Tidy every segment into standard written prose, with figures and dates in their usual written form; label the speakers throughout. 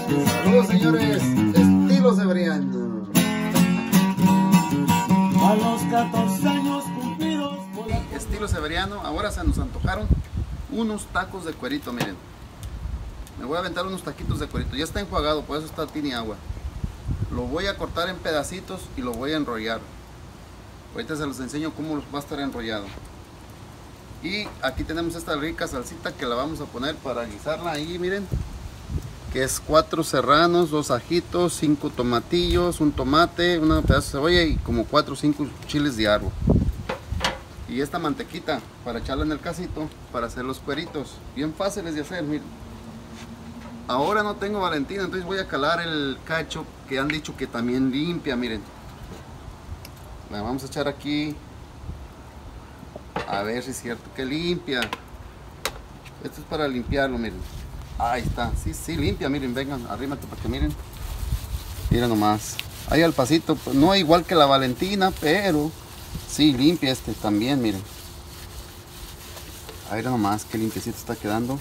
Speaker 1: Saludos, señores, estilo severiano.
Speaker 2: A los 14 años cumplidos.
Speaker 1: Estilo severiano, ahora se nos antojaron unos tacos de cuerito, miren. Me voy a aventar unos taquitos de cuerito, ya está enjuagado, por eso está tiene agua. Lo voy a cortar en pedacitos y lo voy a enrollar. Ahorita se los enseño cómo va a estar enrollado. Y aquí tenemos esta rica salsita que la vamos a poner para guisarla ahí, miren. Que es 4 serranos, 2 ajitos, 5 tomatillos, un tomate, un pedazo de cebolla y como 4 o 5 chiles de árbol. Y esta mantequita para echarla en el casito para hacer los cueritos. Bien fáciles de hacer, miren. Ahora no tengo Valentina, entonces voy a calar el cacho que han dicho que también limpia, miren. La vamos a echar aquí. A ver si es cierto que limpia. Esto es para limpiarlo, miren. Ahí está, sí limpia, miren, vengan, arrímate para que miren. Miren nomás. Ahí al pasito, pues, no igual que la Valentina, pero sí limpia este también, miren. Ahí nomás, qué limpiecito está quedando.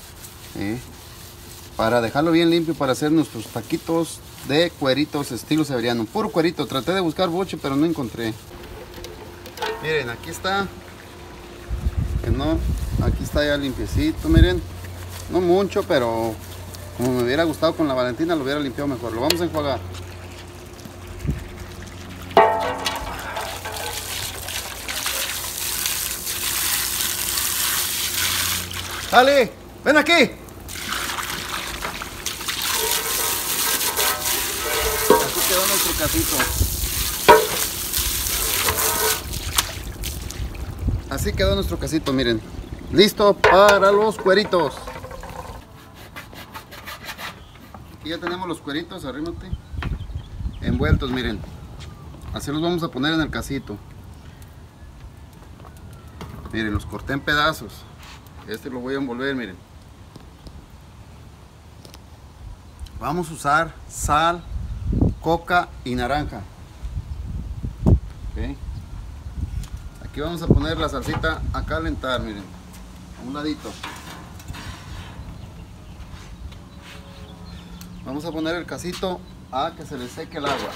Speaker 1: Para dejarlo bien limpio para hacer nuestros taquitos de cueritos estilo severiano. Puro cuerito, traté de buscar boche pero no encontré. Miren, aquí está. Que no, aquí está ya limpiecito, miren. No mucho, pero como me hubiera gustado con la Valentina lo hubiera limpiado mejor. Lo vamos a enjuagar. ¡Dale! ¡Ven aquí! Así quedó nuestro casito. Así quedó nuestro casito, miren. Listo para los cueritos. Aquí ya tenemos los cueritos, arrímate. Envueltos, miren. Así los vamos a poner en el casito. Miren, los corté en pedazos. Este lo voy a envolver, miren. Vamos a usar sal, coca y naranja. ¿Okay? Aquí vamos a poner la salsita a calentar, miren. A un ladito. Vamos a poner el casito a que se le seque el agua.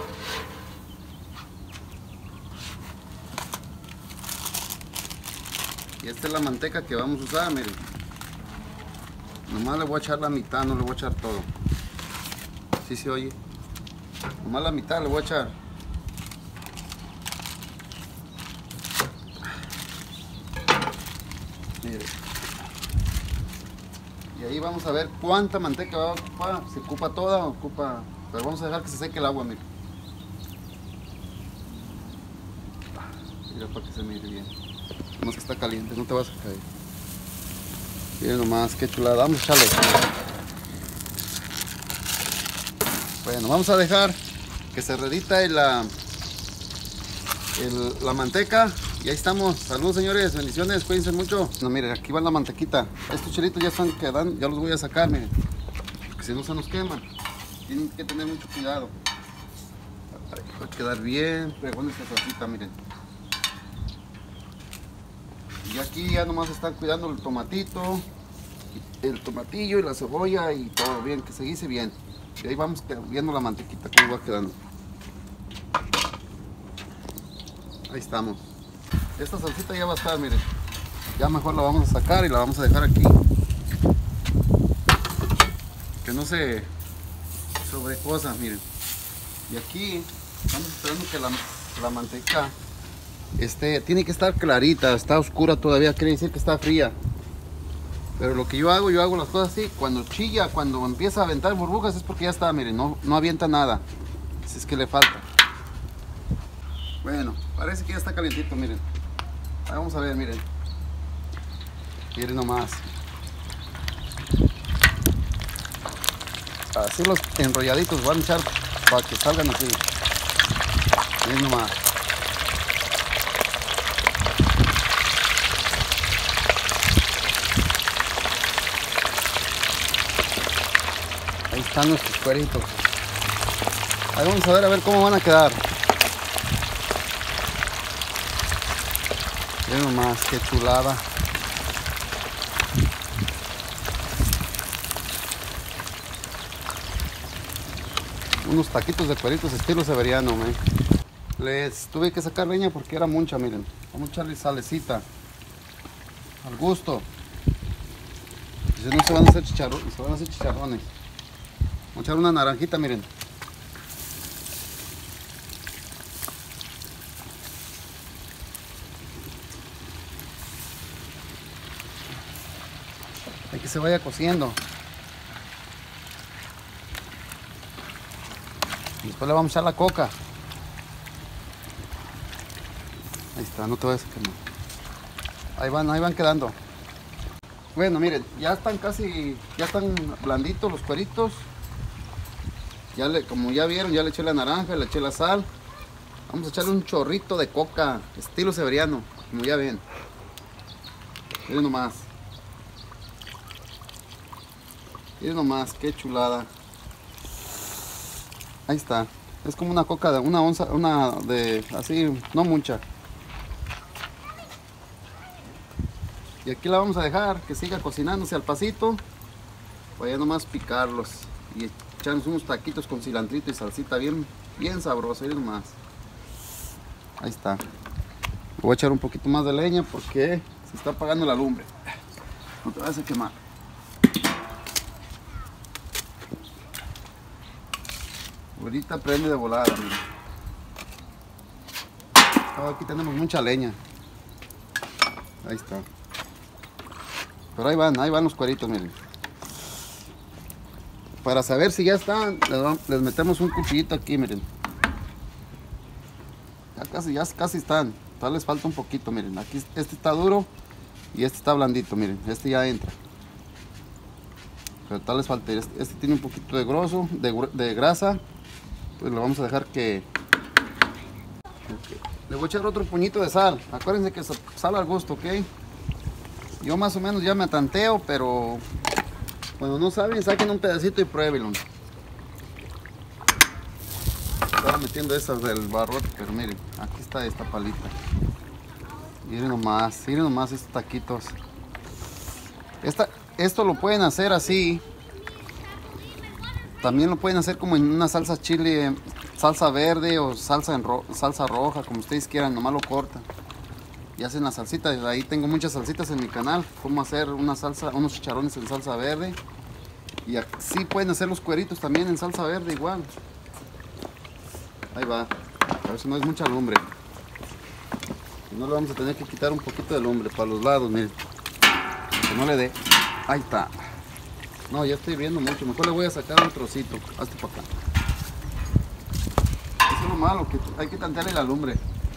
Speaker 1: Y esta es la manteca que vamos a usar, miren. Nomás le voy a echar la mitad, no le voy a echar todo. ¿Sí se oye? Nomás la mitad le voy a echar. Miren. Y ahí vamos a ver cuánta manteca va a ocupar. ¿Se ocupa toda o ocupa? Pero vamos a dejar que se seque el agua, miren. Mira para que se mire bien. Nomás que está caliente, no te vas a caer. Miren nomás, qué chulada. Vamos a echarle. Bueno, vamos a dejar que se redita la manteca. Y ahí estamos. Saludos, señores, bendiciones, cuídense mucho. No, miren, aquí va la mantequita. Estos chilitos ya están quedando, ya los voy a sacar, miren. Porque si no se nos queman. Tienen que tener mucho cuidado. Va a quedar bien fregón esta salsita, miren. Y aquí ya nomás están cuidando el tomatito, el tomatillo y la cebolla y todo bien, que se guise bien. Y ahí vamos viendo la mantequita cómo va quedando. Ahí estamos. Esta salsita ya va a estar, miren. Ya mejor la vamos a sacar y la vamos a dejar aquí. Que no se sobrecosa, miren. Y aquí estamos esperando que la manteca tiene que estar clarita, está oscura todavía, quiere decir que está fría. Pero lo que yo hago las cosas así, cuando chilla, cuando empieza a aventar burbujas es porque ya está, miren, no avienta nada. Si es que le falta. Bueno, parece que ya está calientito, miren. Vamos a ver, miren. Miren nomás. Así los enrolladitos van a echar para que salgan así. Miren nomás. Ahí están nuestros cueritos. Ahí vamos a ver cómo van a quedar. Miren nomás, qué chulada. Unos taquitos de cueritos estilo severiano, man. Les tuve que sacar leña porque era mucha, miren. Vamos a echarle salecita al gusto. Si no se van a hacer chicharrones, Vamos a echar una naranjita, miren. Hay que se vaya cociendo. Después le vamos a echar la coca. Ahí está, no te vayas a quemar. Ahí van quedando. Bueno, miren, ya están blanditos los cueritos. Como ya vieron, ya le eché la naranja, le eché la sal. Vamos a echarle un chorrito de coca, estilo severiano, como ya ven. Miren nomás. Miren nomás, qué chulada. Ahí está. Es como una coca de una onza, así, no mucha. Y aquí la vamos a dejar que siga cocinándose al pasito. Voy a nomás picarlos y echarnos unos taquitos con cilantrito y salsita bien sabroso. Miren nomás. Ahí está. Voy a echar un poquito más de leña porque se está apagando la lumbre. No te vas a quemar. Ahorita prende de volada, miren. Aquí tenemos mucha leña. Ahí está. Pero ahí van los cueritos, miren. Para saber si ya están, les metemos un cuchillito aquí, miren. Ya casi están. Tal les falta un poquito, miren. Aquí este está duro y este está blandito, miren. Este ya entra. Pero tal les falta. Este tiene un poquito de grasa. Pues lo vamos a dejar que... Le voy a echar otro puñito de sal. Acuérdense que sal al gusto, ¿ok? Yo más o menos ya me tanteo, pero cuando no saben, saquen un pedacito y pruébenlo. Estaba metiendo esas del barrote, pero miren, aquí está esta palita. Miren nomás estos taquitos. Esto lo pueden hacer así. También lo pueden hacer como en una salsa chile, salsa verde o salsa roja, como ustedes quieran, nomás lo cortan. Y hacen la salsita. Ahí tengo muchas salsitas en mi canal. Cómo hacer unos chicharrones en salsa verde. Y así pueden hacer los cueritos también en salsa verde igual. Ahí va. A ver si no es mucha lumbre. Si no, le vamos a tener que quitar un poquito de lumbre para los lados, miren. Que no le dé. Ahí está. No, ya estoy viendo mucho. Mejor le voy a sacar un trocito. Hazte para acá. Eso es lo malo, que hay que tantearle la lumbre.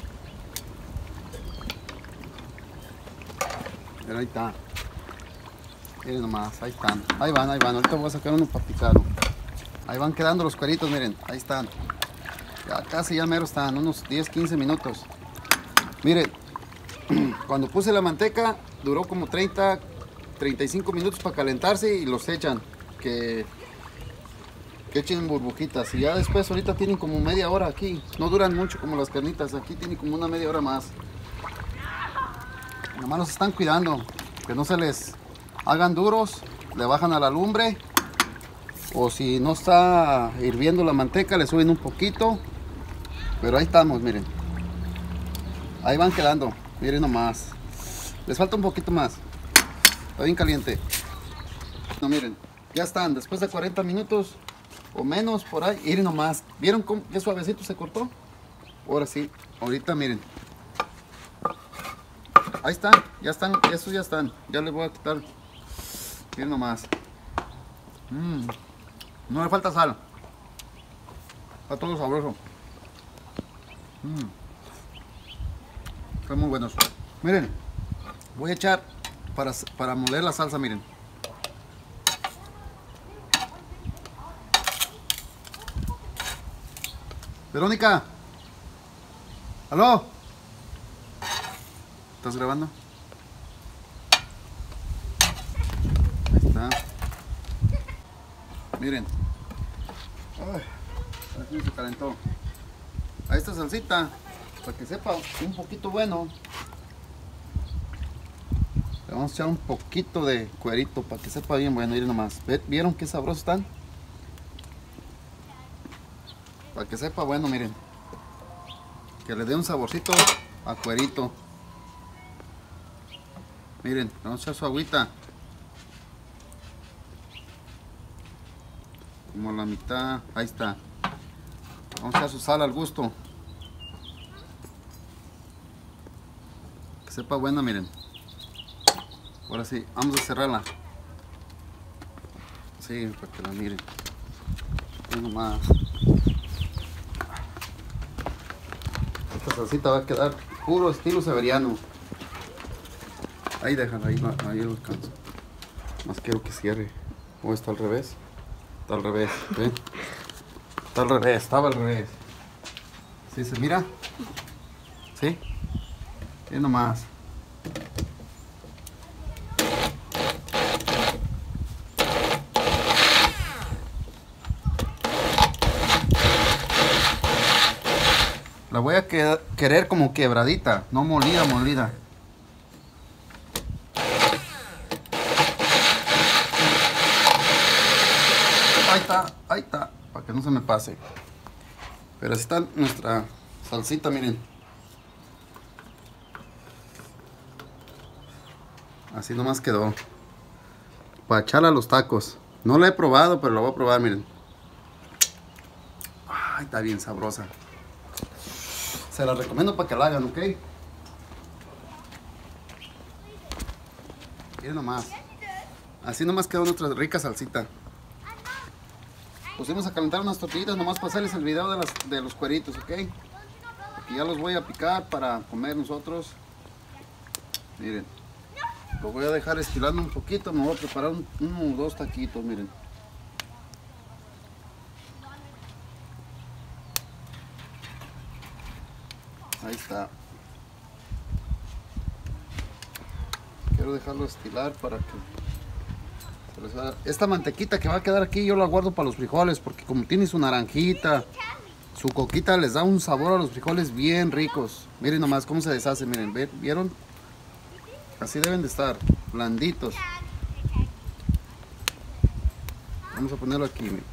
Speaker 1: Pero ahí está. Miren nomás, ahí están. Ahí van. Ahorita voy a sacar uno para picarlo. Ahí van quedando los cueritos, miren. Ahí están. Ya casi ya mero están. Unos 10-15 minutos. Miren. Cuando puse la manteca, duró como 30-35 minutos para calentarse y los echan. Que echen burbujitas. Y ya después ahorita tienen como media hora aquí. No duran mucho como las carnitas. Aquí tienen como una media hora más. Nomás los están cuidando, que no se les hagan duros, le bajan a la lumbre, o si no está hirviendo la manteca, le suben un poquito, pero ahí estamos, miren. Ahí van quedando, miren nomás. Les falta un poquito más, está bien caliente. No, miren, ya están, después de 40 minutos o menos por ahí, miren nomás. ¿Vieron cómo qué suavecito se cortó? Ahora sí, ahorita miren. Ahí están, estos ya están. Ya les voy a quitar. Miren nomás. No le falta sal. Está todo sabroso. Están muy buenos. Miren, voy a echar para moler la salsa, miren. Verónica. ¿Aló? ¿Estás grabando? Ahí está. Miren. Ay, aquí se calentó. A esta salsita, para que sepa un poquito bueno, le vamos a echar un poquito de cuerito para que sepa bien bueno. Miren nomás. ¿Vieron qué sabrosos están? Para que sepa bueno, miren. Que le dé un saborcito a cuerito. Miren, vamos a echar su agüita. Como la mitad, ahí está. Vamos a echar su sal al gusto. Que sepa buena, miren. Ahora sí, vamos a cerrarla. Sí, para que la miren. Y nomás. Esta salsita va a quedar puro estilo severiano. Ahí déjala, ahí lo alcanzo. Más quiero que cierre. ¿O está al revés? Está al revés, ¿ven? Está al revés, estaba al revés. ¿Sí se mira? ¿Sí? Y nomás. La voy a querer como quebradita, no molida. Ahí está, para que no se me pase. Pero así está nuestra salsita, miren. Así nomás quedó. Para echarla a los tacos. No la he probado, pero la voy a probar, miren. Ay, está bien sabrosa. Se la recomiendo para que la hagan, ¿ok? Miren nomás. Así nomás quedó nuestra rica salsita. Pusimos a calentar unas tortillitas nomás para hacerles el video de los cueritos, ¿ok? Aquí ya los voy a picar para comer nosotros. Miren. Lo voy a dejar estilando un poquito. Me voy a preparar uno o dos taquitos, miren. Ahí está. Quiero dejarlo estilar para que se les haga. Esta mantequita que va a quedar aquí yo la guardo para los frijoles, porque como tiene su naranjita, su coquita, les da un sabor a los frijoles bien ricos. Miren nomás cómo se deshace, miren, ¿vieron? Así deben de estar, blanditos. Vamos a ponerlo aquí, miren.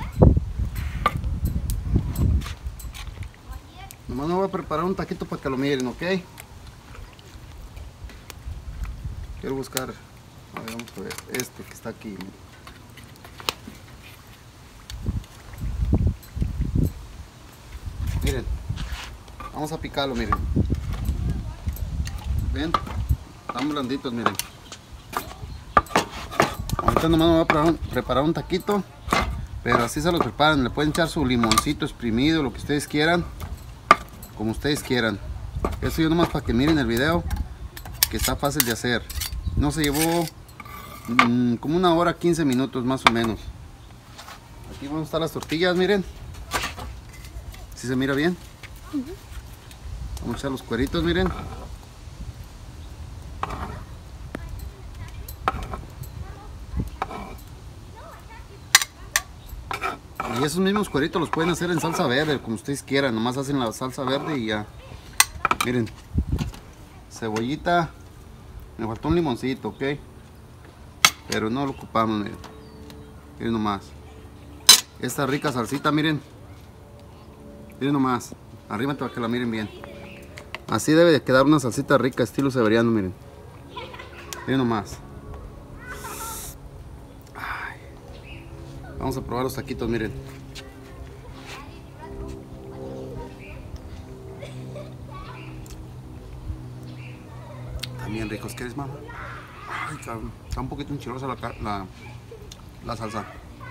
Speaker 1: Nomás me voy a preparar un taquito para que lo miren, ¿ok? Quiero buscar, a ver, vamos a ver, este que está aquí. Miren, vamos a picarlo, miren. Ven, están blanditos, miren. Ahorita nomás me voy a preparar un taquito, pero así se los preparan. Le pueden echar su limoncito exprimido, lo que ustedes quieran. Como ustedes quieran. Eso yo nomás para que miren el video, que está fácil de hacer. No se llevó como 1 hora 15 minutos más o menos. Aquí van a estar las tortillas, miren. ¿Sí se mira bien? Vamos a echar los cueritos, miren. Y esos mismos cueritos los pueden hacer en salsa verde, como ustedes quieran. Nomás hacen la salsa verde y ya. Miren. Cebollita. Me faltó un limoncito, ¿ok? Pero no lo ocupamos, miren. Miren nomás. Esta rica salsita, miren. Miren nomás. Arrímate para que la miren bien. Así debe de quedar una salsita rica, estilo severiano, miren. Miren nomás. Ay. Vamos a probar los taquitos, miren. Están bien ricos, ¿qué es, mamá? Ay, está un poquito enchilosa la salsa.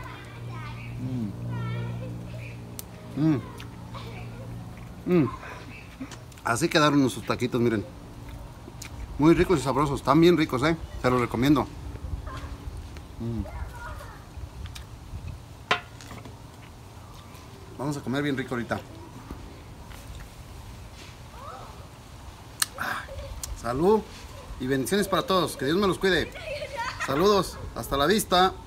Speaker 1: Así quedaron nuestros taquitos, miren. Muy ricos y sabrosos, están bien ricos, se los recomiendo. Vamos a comer bien rico ahorita. Salud y bendiciones para todos. Que Dios me los cuide. Saludos. Hasta la vista.